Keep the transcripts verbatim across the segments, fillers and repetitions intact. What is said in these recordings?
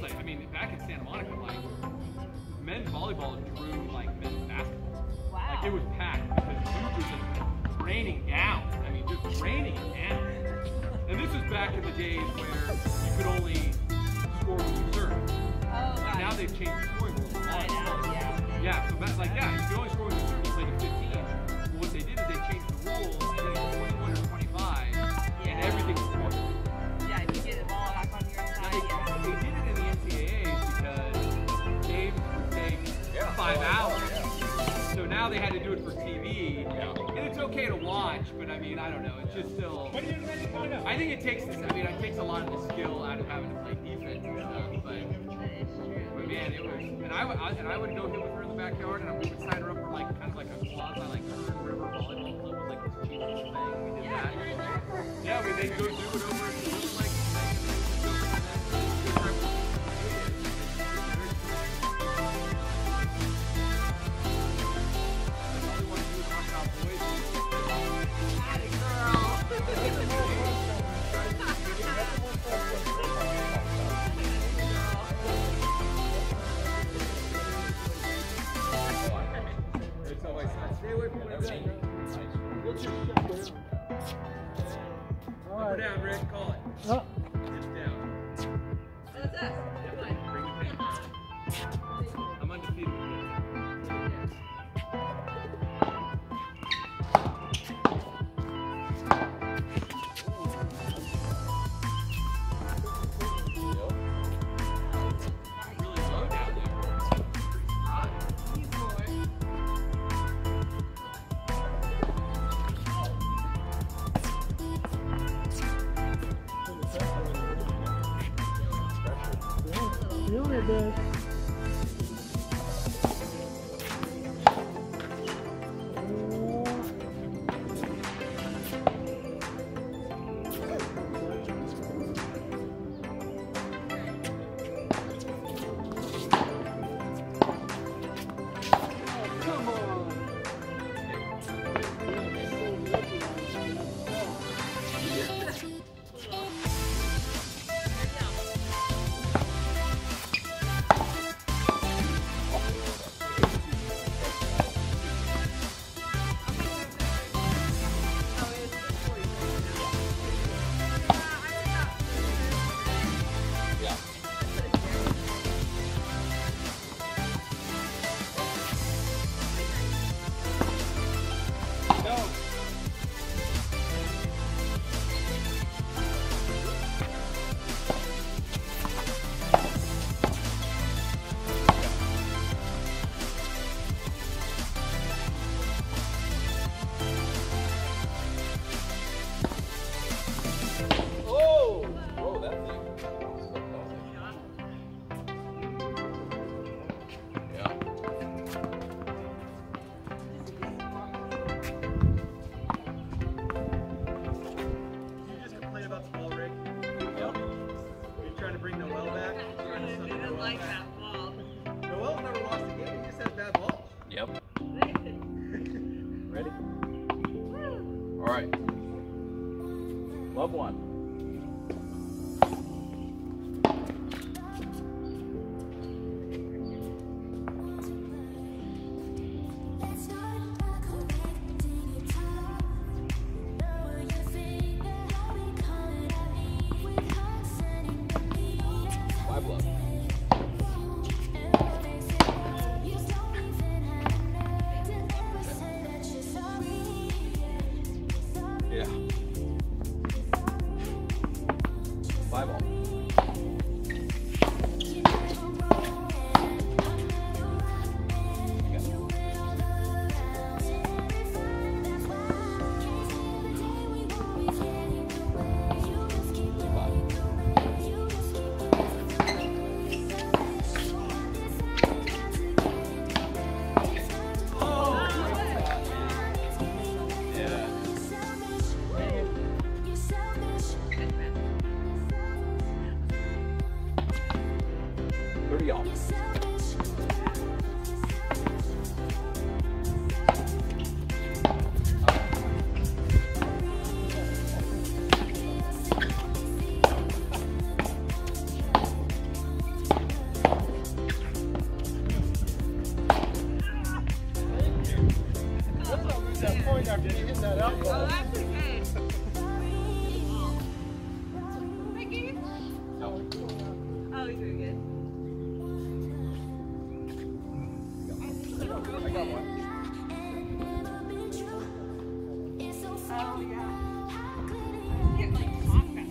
was like, I mean, back in Santa Monica, like, men's volleyball drew like men's basketball. Wow. Like it was packed because dudes were just raining down. I mean, just raining down. And this was back in the days where you could only score when you serve. Oh, Like now they've changed the scoring rules. I know, yeah. Yeah, so that's like, yeah, you could only score when you serve. You played at fifteen. Well, what they did is they changed the rules and then it was twenty-one or twenty-five, Yeah. and everything was scored. Yeah, you get the ball back on your own Now, side. they, Yeah. they did it in the N C double A because games would take Yeah. five Oh, hours. yeah. So now they had to do it for T V. Yeah. And it's okay to watch, but I mean, I don't know. It's just still. I think it takes this. I mean, it takes a lot of the skill out of having to play defense and stuff. But, That is true. but man, it was. And I, would- I and I would go hit with her in the backyard, and we would sign her up for like kind of like a quasi like Kern River volleyball club was like this cheap little thing. We did Yeah, that. you were there for Yeah, we they'd go do it over at the River Lake thing, and then we would go from there. Good time with It's always nice. Stay away from the We'll just shut down. Up or down, Rick? Call it. Oh. It's down. That's us. Bring it down. I'm undefeated. Really low down there. Hot. Easy boy. Feeling it, bud. Come on. Yeah. No. Oh! Whoa, that thing. Yeah. You just complain about the ball, Rick. Yep. You're trying to bring Noel back. You're trying to They suck didn't Noel like back. that ball. Noel never lost a game. He just had bad balls. Yep. Ready? All right. Love one. Five love. Yeah. point after you hit that out Oh, ball. that's okay. Mickey? No. Oh, he's doing good. I got one. Oh, yeah. Get like talk about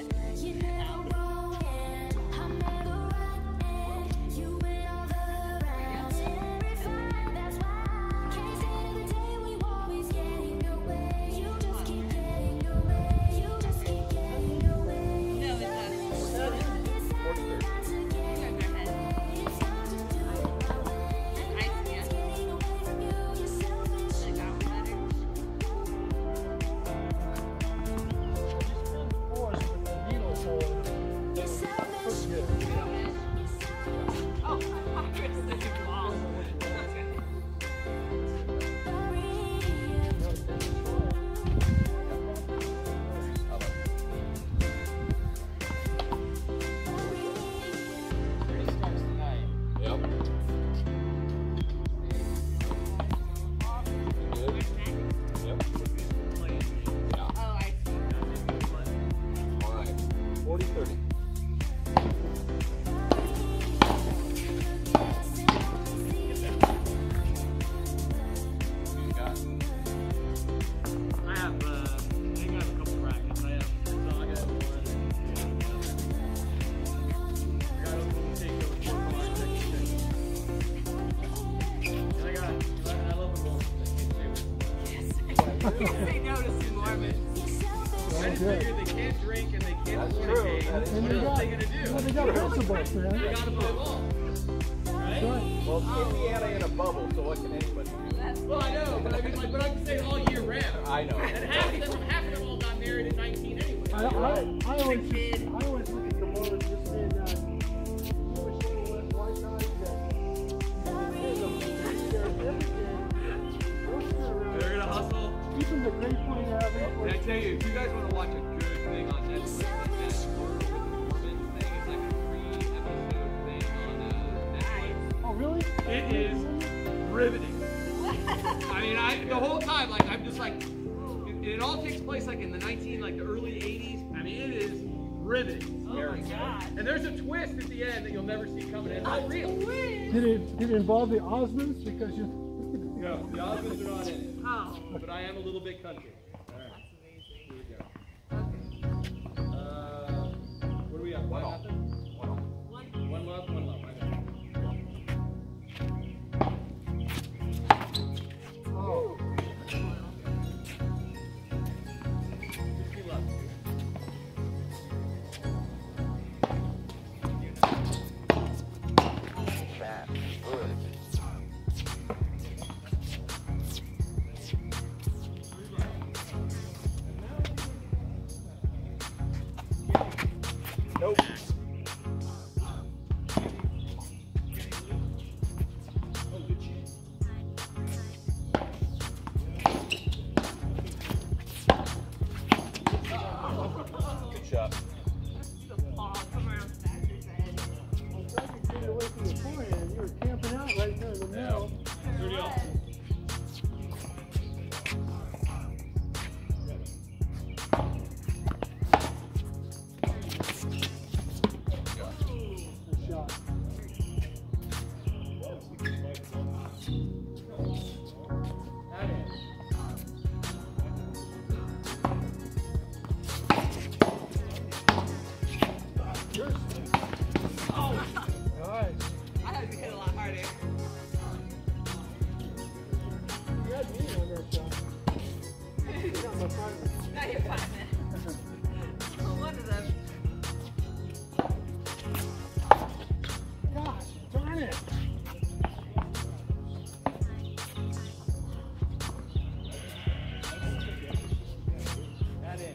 Say no to Sue Norman. I just figured they can't drink and they can't fornicate. And What they else got, are they gonna do? well, they got principles, They man. gotta play ball. Right? Right. Well, Indiana in a bubble, so what can anybody do? Well, I know, but I mean, like, but I'm saying all year round. I know. And half of them, half of them all got married at nineteen anyway. I, I, I always just, I always look at the water just saying that Jewish little white guys that they their everything. They're gonna hustle. Even the Great Point Avenue. And I tell you, if you guys want to watch a good thing on Netflix, like that Murder with the Mormons thing, it's like a three episode thing on uh, Netflix. Oh, really? It is riveting. I mean, I the whole time, like, I'm just like, it, it all takes place like in the nineteen, like the early eighties. I mean, it is riveting. Oh my god. And there's a twist at the end that you'll never see coming. It's not real. Did it, did it involve the Osmonds? Because you... No, the Osmonds are not in it. Oh. But I am a little bit country. All right. Here we go. Okay. Uh, what do we got? One off. nothing? One off. One. One love, one love. I got it. Oh. Fifty love. Nope. Oh, good shit. Good shot. The ball somewhere on Thatcher's head. I'm glad you stayed away from the forehand. You were camping out right there in the middle. thirty off. Good shot. That is. Nice. I had to hit a lot harder. You had me on that shot. You're not my partner. Now you're fine, man. Oh, one of them. Gosh, darn it. That is.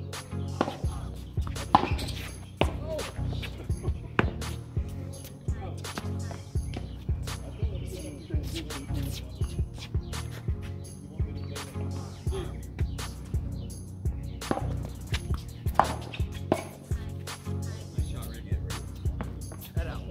Nice shot right here, bro. Head out.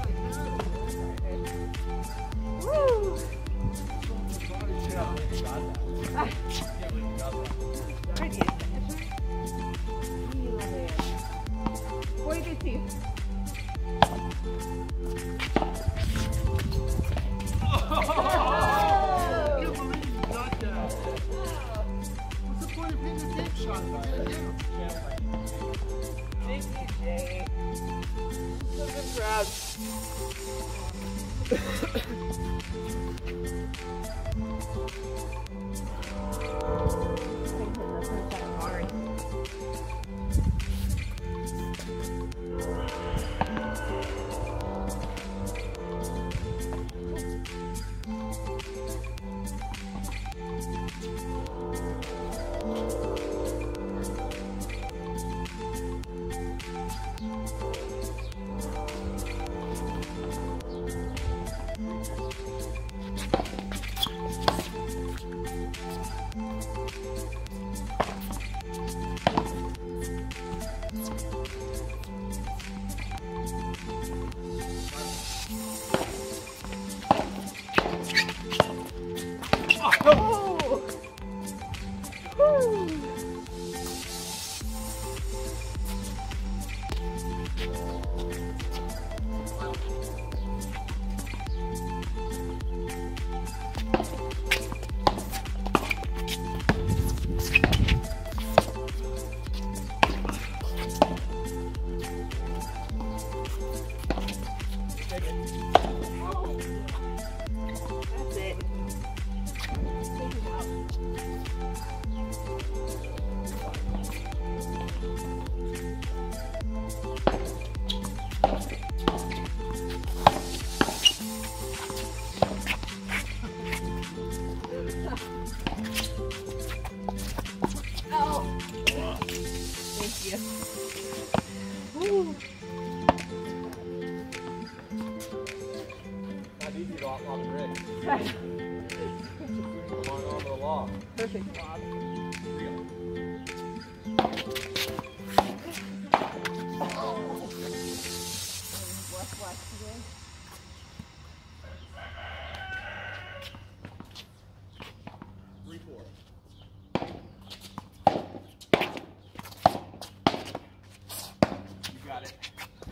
Woo! forty-two. What's the point of hitting the tape shot? Thank you, Jay. So good grabs. Oh! Woo! That's it. Take it out. Oh. Thank you. Woo. Not easy to off on the rig. Come on over the log. Perfect blob. What's left today? Three, four. You got it.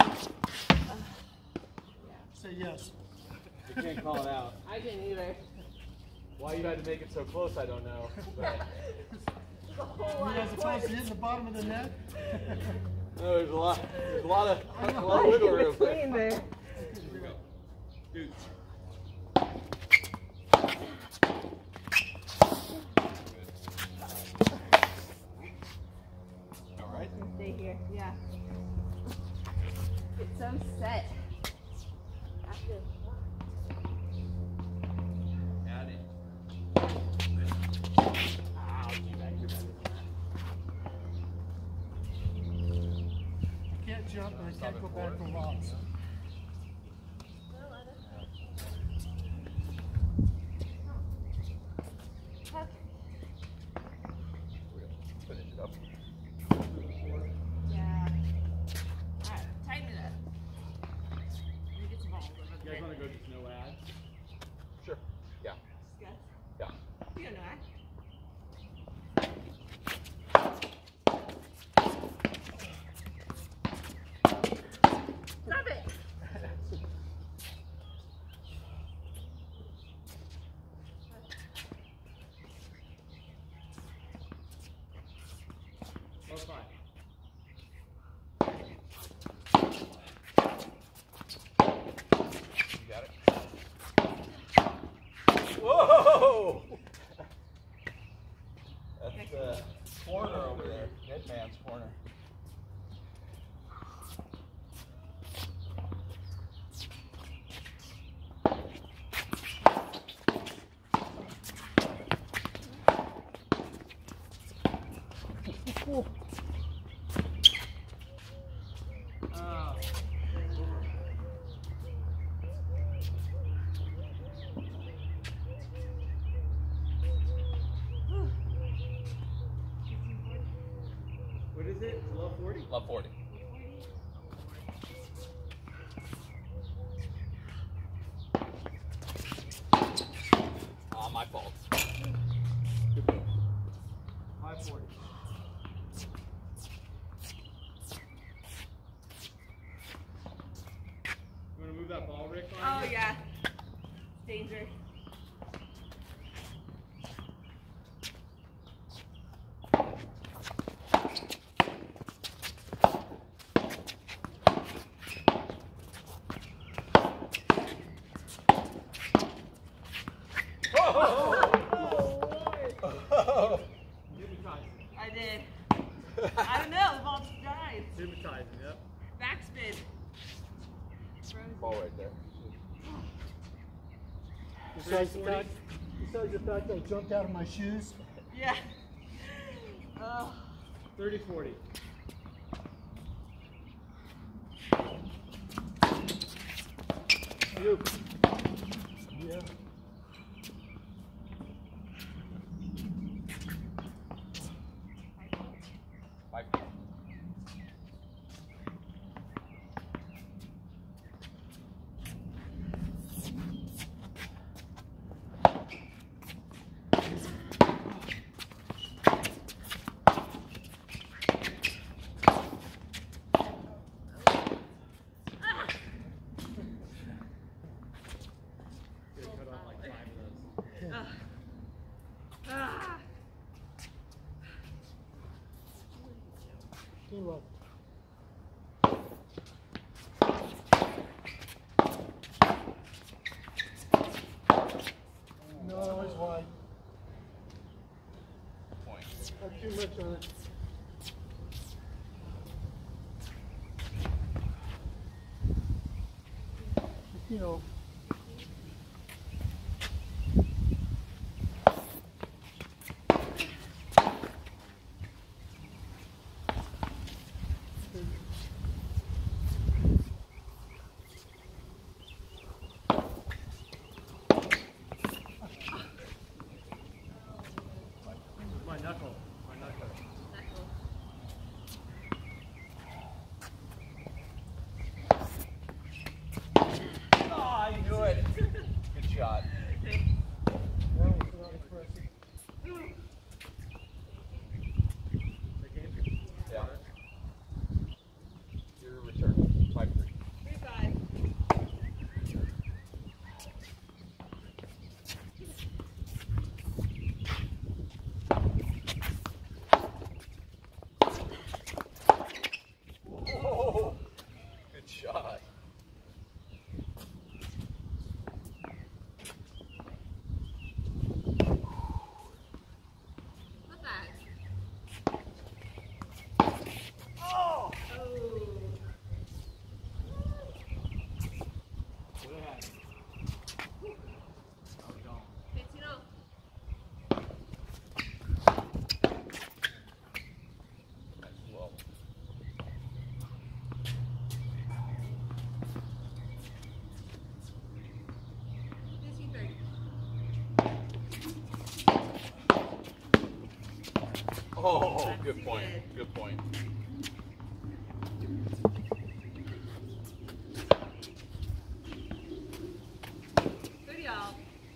Say yes. You can't call it out. I didn't either. Why you had to make it so close, I don't know. But The whole lot You guys of supposed to hit the bottom of the net? no, there's a lot. There's a lot of, a lot of in wiggle room. between there. Here we go. Dude. All right. Stay here, yeah. It's so set. Active. Add it. I can't jump and I can't go back for logs. Finish it up. Yeah. Alright, tighten it up. Let me get some balls over You the guys want to go just no ad? Sure. Yeah. Discuss. Yeah. You don't know that. Stop it! That's fine. You got it? Whoa! That's the corner over there. Dead man's corner. Ah. What is it? Love forty? Love forty. my fault. five forty. You want to move that ball, Rick? Oh, yeah. Danger. I did. I don't know, the ball just died. Hypnotizing, yep. Backspin. Ball right there. Besides the fact, besides the fact I jumped out of my shoes. Yeah. Oh. thirty forty. You. Yeah. Five. Ah. Team up. No, it's wide. Point. Not too much on it. You know. My knuckle. My knuckle. Oh, you do it. Good shot. That was not impressive. Yeah. Your return. Five three. Three five. Oh, good shot. What's that? Oh! Oh. What did I have? Oh, don't. fifteen oh. That's low. fifteen thirty. Oh, good point. Good point. Good, y'all.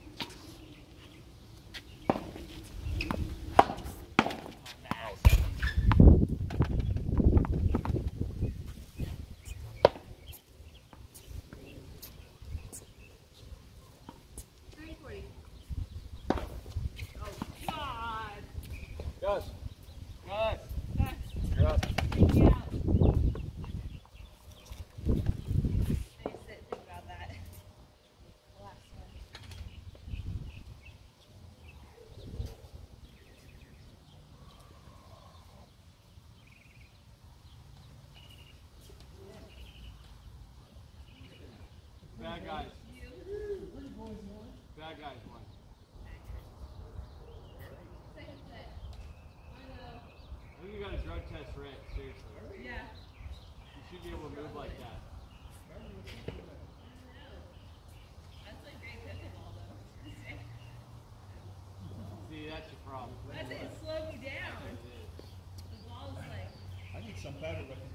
three forty. Oh, God. Gus. Gus. That's You're up. freaking out. I need to sit and think about that. The last one. Bad guys. Bad guys won. Second set. I know. I think you got a drug test, Rick. Seriously. Yeah. You should be able to move like that. That's like great pickleball though. See, that's your problem. That's it. It slowed me down. It is. The ball is like. I need some better recognition.